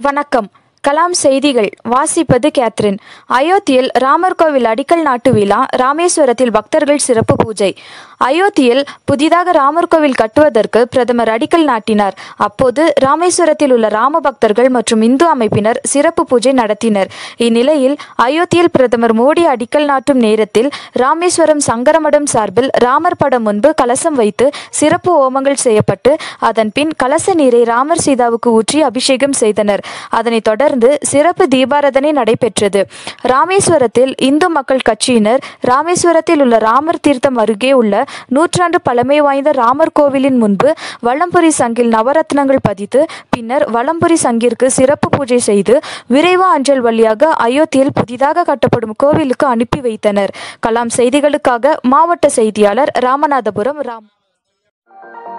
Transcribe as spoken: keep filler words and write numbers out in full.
வணக்கம். கலாம் செய்திகள் வாசிப்பது கேத்ரின். அயோத்தியில் ராமர் கோவில் அடிக்கல் நாட்டு விழா, ராமேஸ்வரத்தில் பக்தர்கள் சிறப்பு பூஜை. அயோத்தியில் புதிதாக ராமர் கோவில் கட்டுவதற்கு பிரதமர் அடிக்கல் நாட்டினார். அப்போது ராமேஸ்வரத்தில் உள்ள ராம பக்தர்கள் மற்றும் இந்து அமைப்பினர் சிறப்பு பூஜை நடத்தினர். இந்நிலையில் அயோத்தியில் பிரதமர் மோடி அடிக்கல் நாட்டும் நேரத்தில் ராமேஸ்வரம் சங்கரமடம் சார்பில் ராமர் படம் முன்பு கலசம் வைத்து சிறப்பு ஹோமங்கள் செய்யப்பட்டு அதன் பின் கலச நீரை ராமர் சீதாவுக்கு ஊற்றி அபிஷேகம் செய்தனர். அதனைத் தொடர்ந்து சிறப்பு தீபாராதனை நடைபெற்றது. ராமேஸ்வரத்தில் இந்து மக்கள் கட்சியினர் ராமேஸ்வரத்தில் உள்ள ராமர் தீர்த்தம் அருகே உள்ள நூற்றாண்டு பழமை வாய்ந்த ராமர் கோவிலின் முன்பு வலம்புரி சங்கில் நவரத்னங்கள் பதித்து பின்னர் வலம்புரி சங்கிற்கு சிறப்பு பூஜை செய்து விரைவு அஞ்சல் வழியாக அயோத்தியில் புதிதாக கட்டப்படும் கோவிலுக்கு அனுப்பி வைத்தனர். கலாம் செய்திகளுக்காக மாவட்ட செய்தியாளர் ராமநாதபுரம் ராம்.